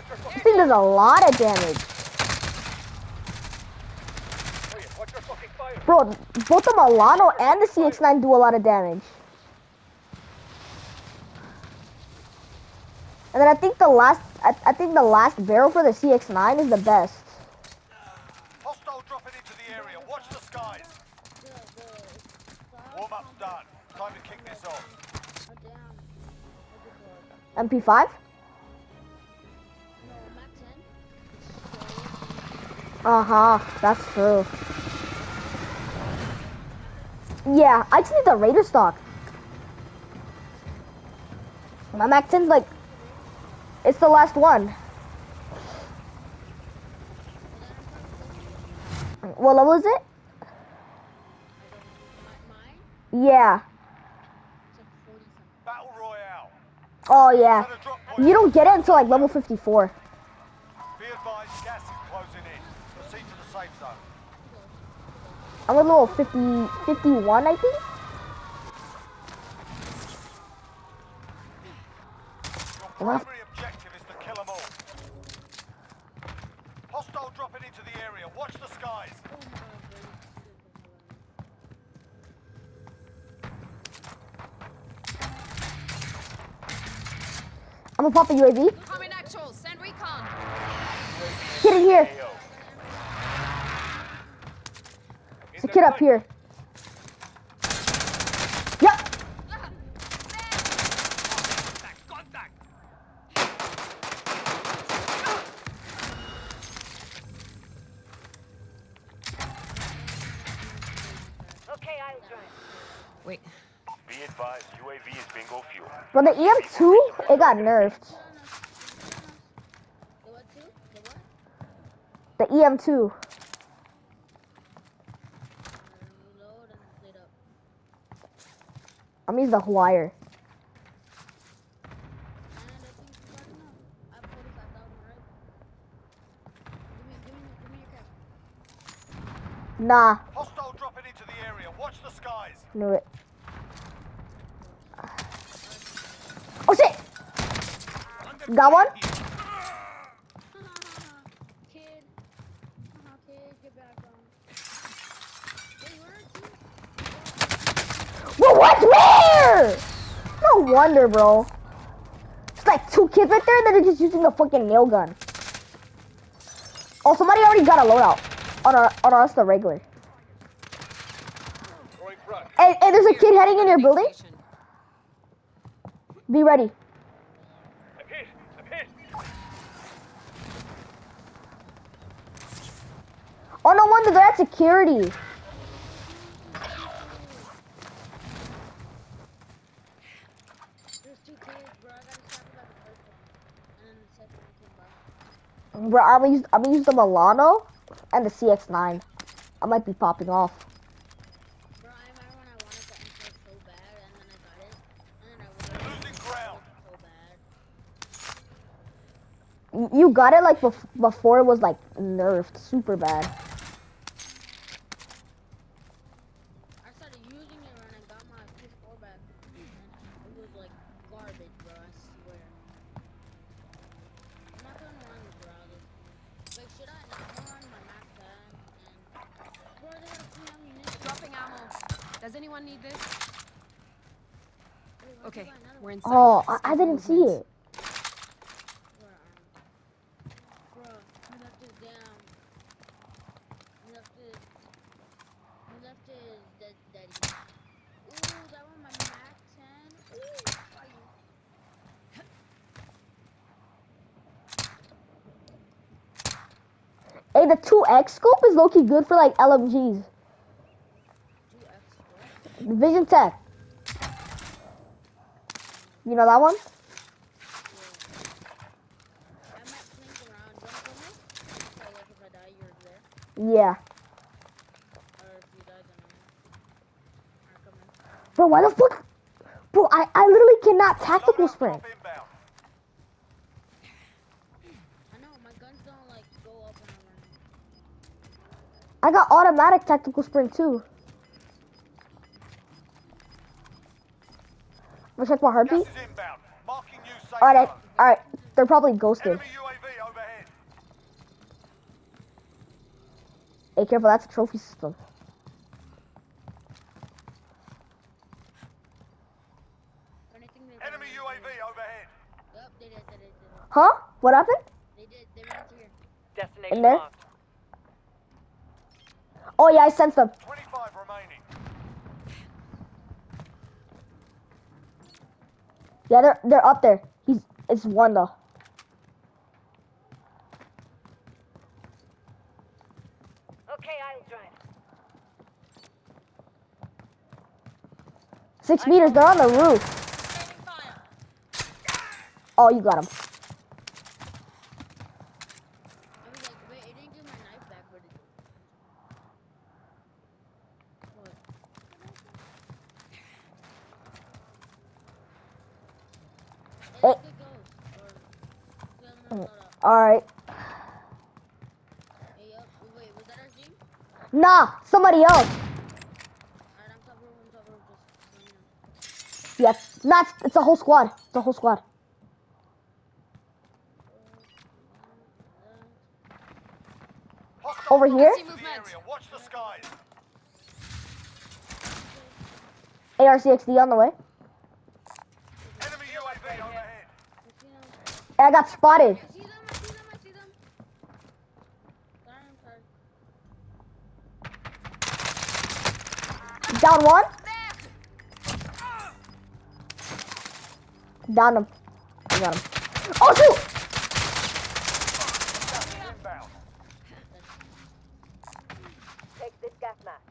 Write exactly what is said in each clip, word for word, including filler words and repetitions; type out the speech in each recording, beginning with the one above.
This thing does a lot of damage. Bro, both the Milano and the C X nine do a lot of damage. And then I think the last, I, I think the last barrel for the C X nine is the best. Hostile dropping into the area. Watch the skies. Warm up's done. Time to kick this off. M P five? Uh-huh, that's true. Yeah, I just need the Raider stock. My Mac ten's like, it's the last one. What level is it? Yeah. Battle Royale. Oh yeah. You don't get it until like level fifty-four. Be advised, gas is closing in. Proceed to the safe zone. I'm at level fifty, fifty-one, I think. Your primary objective is to kill them all. Hostile dropping into the area. Watch the skies. I'm gonna pop a U A V. I'm in actual. Send recon. Get in here. There's a kid up here. Yep. Contact. Okay, I'll drive. Wait. Be advised, U A V is bingo fuel. But the E M two, it got nerfed. The E M two. I'm using the wire. Nah. Hostile dropping into the area. Watch the skies. Knew it. Oh shit! Got one? Bro, what? Where? No wonder, bro. It's like two kids right there, and then they're just using a fucking nail gun. Oh, somebody already got a loadout on our on us the regular. Hey, hey, there's a kid heading in your building. Be ready. I'm hit. I'm hit. Oh, no wonder they're at security. Bro, I'm gonna use I'm gonna use the Milano and the C X nine. I might be popping off. Bro, I remember when I wanted the M four so bad, and then I got it, and then I was Losing ground. so bad. You got it like bef before it was like nerfed super bad. I started using it when I got my P S four back, and it was like garbage, bro. I swear. I'm not gonna run the browser. Like, should I not run my Mac ten? And bro, they got free ammunition. Dropping ammo. Does anyone need this? Wait, why Okay, did I buy another we're one? inside. Oh, I, I Scan for didn't see movement. it. Where are you? Bro, you left this down. You left this. You left this dead daddy. Ooh, that one my Mac ten. Ooh, why you? Hey, the two X scope is low-key good for like L M Gs. two X what? Vision Tech. You know that one? I might clink around. You wanna come in? So like if I die, you're there. Yeah. Or if you die, then I'm. Alright, come in. Bro, why the fuck? Bro, I, I literally cannot tactical Loadout sprint. drop inbound. I know, my guns don't like go up when I'm running. I got automatic tactical sprint too. I'm gonna check my Gas heartbeat. is inbound. Marking new safe Alright, zone. alright. They're probably ghosted. Enemy U A V Hey, careful, that's a trophy system. Anything they Enemy U A V overhead. Yup, they did, they did, they did. Huh? What happened? They did, they ran into here. Destination In there? locked. Oh yeah, I sensed them. twenty-five remaining. Yeah, they're they're up there. He's it's one though. Okay, I'll drive. Six meters. They're on the roof. Oh, you got him. I was like, wait, it didn't give my knife back, but it... What? Hey. Hey, good goes. Or... Yeah, no, no, no, no. All right. Hey, yup. Wait, was that our team? Nah, somebody else. Alright, I'm top room, I'm top room, just let me know. Yeah, not. It's a whole squad. It's a whole squad. Hostile Over dropping here? into the area. Watch the skies. A R C X D on the way. Enemy U A V overhead. I see them. And I got spotted. I see them, I see them, I see them. Sorry, I'm sorry. Down one. Down him. I got him. Oh shoot! Inbound. Take this gas mask.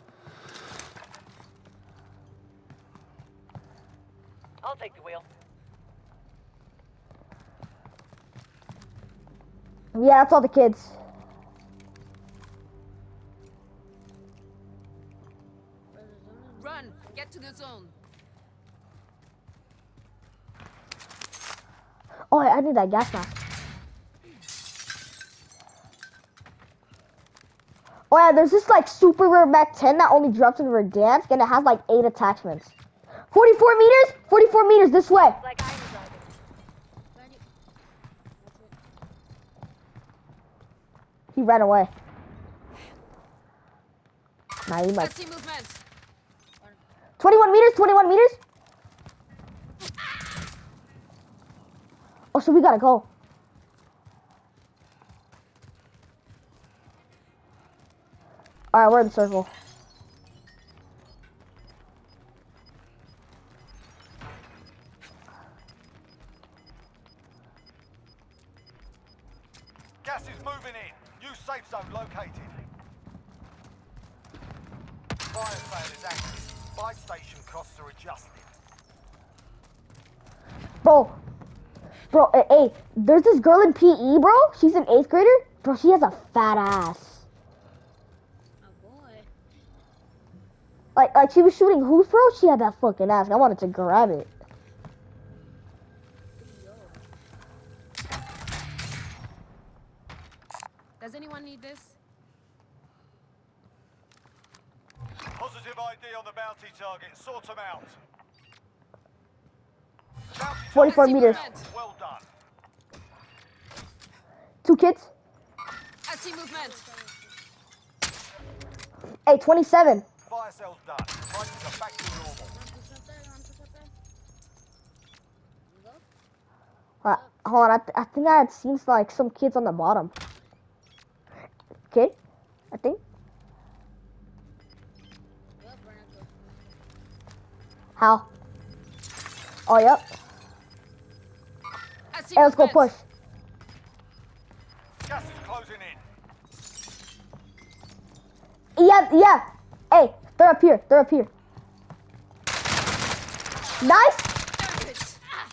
I'll take the wheel. Yeah, that's all the kids. Run! Get to the zone. Oh, I need that gas mask. Oh yeah, there's this like super rare Mac ten that only drops in Verdansk and it has like eight attachments. forty-four meters? forty-four meters this way. Like I'm driving. Find it. That's it. He ran away. Nah, he I might. see movement. twenty-one meters, twenty-one meters. Oh, so we gotta go. Alright, we're in the circle. Gas is moving in. New safe zone located. Fire sale is active. Buy station costs are adjusted. Bro. Bro, eh, hey, there's this girl in P E, bro. She's an eighth grader. Bro, she has a fat ass. Oh boy. Like, like she was shooting hoops, bro. She had that fucking ass. I wanted to grab it. Yo. Does anyone need this? Positive I D on the bounty target. Sort them out. Bounty forty-four I see meters. movement. well done. Two kids. I see movement. Hey, twenty-seven. Fire sale's done. Prices are back to normal. One push up there, one push up there. You go. Uh, hold on, I, th I think I had seen like some kids on the bottom. Okay, I think. Yup, right next to it. How? Oh, yep. I see Hey, let's go movement. push. Gas is closing in. Yeah, yeah. Hey, they're up here. They're up here. Nice. There it is. Ah.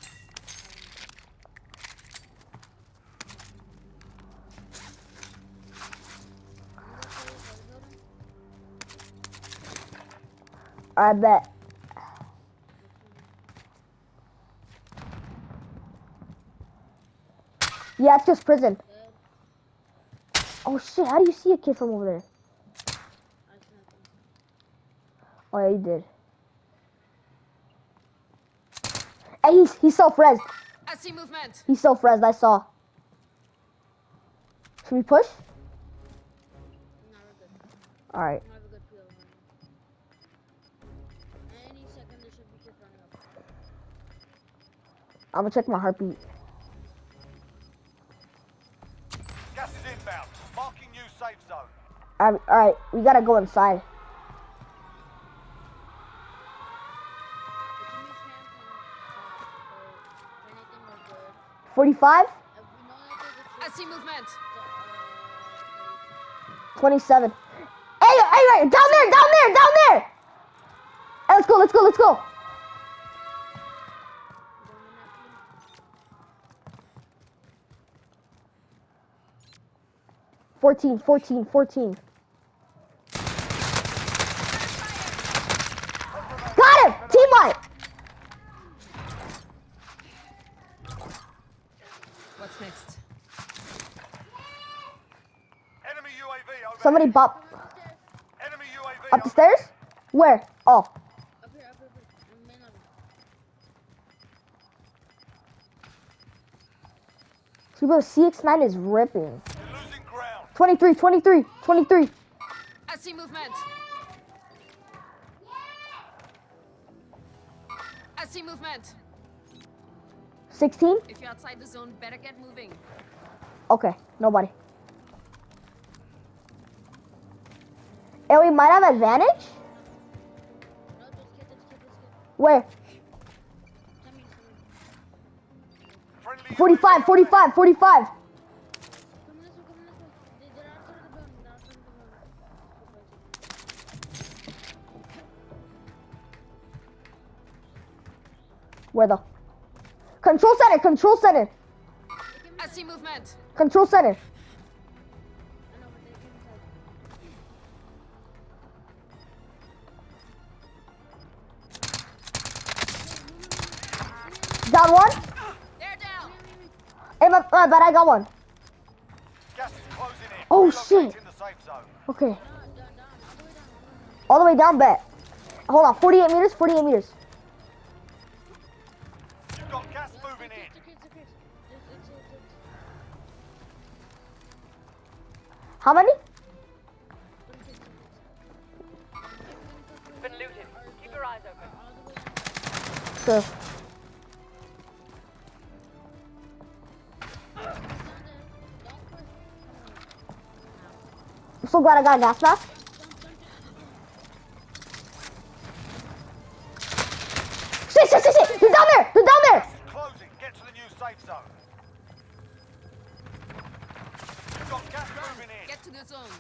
I bet. Yeah, it's just prison. Dead. Oh shit, how do you see a kid from over there? I snapped him. Oh yeah, you did. Hey, he's, he's self-res. I see movement. He's self-res, I saw. Should we push? No, we're good. All right. I have a good feel of it. Any second there should be kids running up. I'm gonna check my heartbeat. Gas is inbound. Marking new safe zone. All right, all right, we gotta go inside. If you need hands on or if anything was good. forty-five, If we know that there's a I see movement. twenty-seven. Hey, hey, hey, down there, down there, down there. Hey, let's go, let's go, let's go. fourteen, fourteen, fourteen. Got him! Team wipe! What's next? Enemy U A V over. Somebody bop Enemy U A V up the stairs? Where? Oh, Up here, up here, up here. On the main level. see, bro, C X nine is ripping. You're losing ground. twenty-three, twenty-three, twenty-three. I see movement. I see movement. sixteen? If you're outside the zone, better get moving. Okay, nobody. And we might have advantage? No, just kid, just kid, just kid. Where? Tell me, tell me. Friendly U A V forty-five, forty-five, forty-five. Come this way, come this way. They, they're outside of the building, they're outside of the building. Where the? Control center, control center, I see movement. control center. I know, but they came inside. Down one. They're down. Hey, my, my bad, I got one. Gas is closing in. Oh, Relocating shit. the safe zone. Okay, Down, down, down, all the way down, all the way down. all the way down, bet. Hold on, forty-eight meters, forty-eight meters. You've got gas moving in. It's okay, it's okay. It's, it's, it's, it's, How many? Been looted. Keep your eyes open. all the way down. Sure. Down there. Don't push. I'm so glad I got a gas mask. Shit, shit, shit, shit! They're down there! They're down there! Gas is closing. Get to the new safe zone. You've got gas moving in. Get to the zone.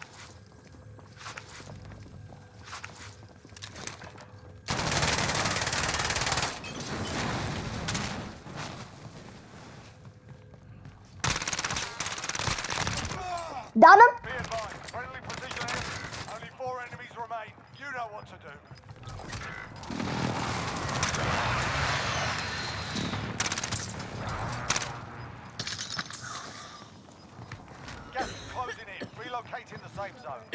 Down them? Be advised. Friendly precision air. Only four enemies remain. You know what to do. Gas is closing in. Relocating the safe zone.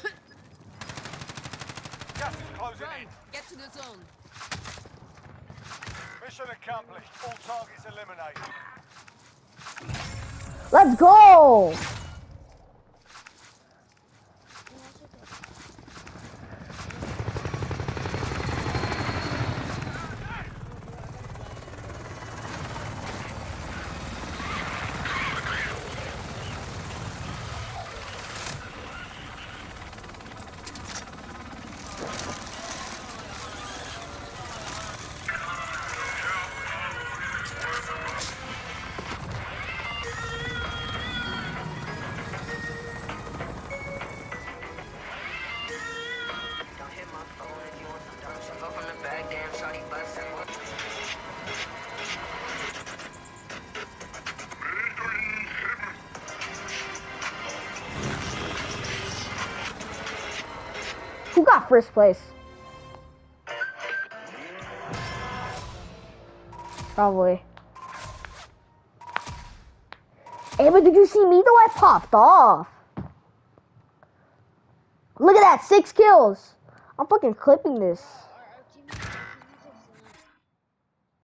Gas is closing Run. in. Get to the zone. Mission accomplished. All targets eliminated. Let's go! Don't hit my phone if you want some dumb shit. Go from the back, damn shawty bustin'. Who got first place? Probably. Hey, but did you see me though? I popped off. Look at that, six kills. I'm fucking clipping this.